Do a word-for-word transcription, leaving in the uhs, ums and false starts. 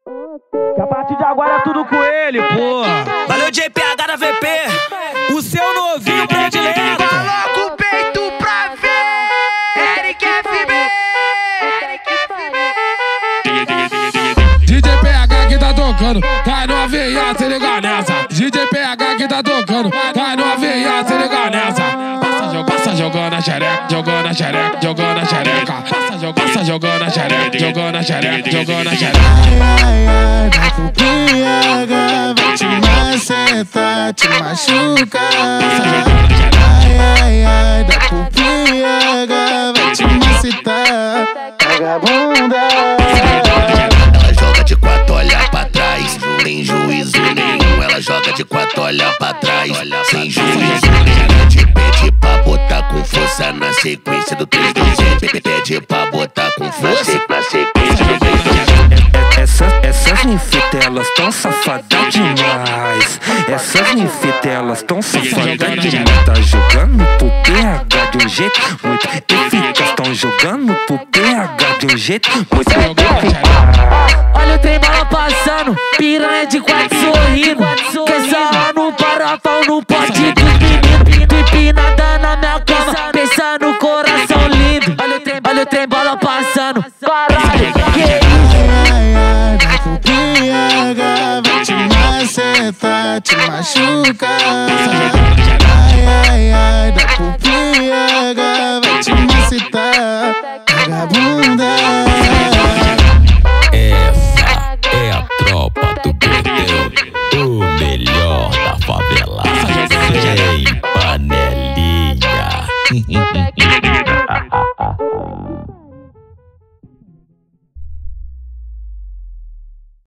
Que a partir de agora é tudo com ele, porra. Valeu, J P H da V P, o seu novinho predileto. Coloca o peito pra ver, Eric F B, Eric F B. D J P H que tá tocando, tá no avião, se liga nessa. D J P H que tá tocando, tá no avião, se liga nessa. Passa, joga, passa jogando a xereca, jogando a xereca, jogando a xereca. Passa, joga, passa jogando a xereca, jogando a xereca, jogando a xereca. Ai, ai, dá pro P H, vai te macetar, te machucar. Ai, ai, ai, dá pro P H, vai te macetar, vagabunda. Ela joga de quatro, olha pra trás, sem juízo nenhum. Ela joga de quatro, olha pra trás, sem juízo nenhum. Te pede pra botar com força na sequência do três dois zero. Pede pra botar com força na sequência do três dois zero. Essas, essas ninfetas, elas tão safadas demais. Essas ninfetas, elas tão safadas demais. Tá jogando pro P H de um jeito muito eficaz. Tão jogando pro P H de um jeito muito eficaz. Olha o trem bala passando, piranha de quatro sorrindo. Pensa no parafal, no pote dos meninos. Tu empinada na minha cama, pensa no coração lindo. Olha o trem, olha o trem bala passando. Caralho, que isso? Ai, ai, dá pro P H, vai te macetar, te machucar. Ai, ai, ai, dá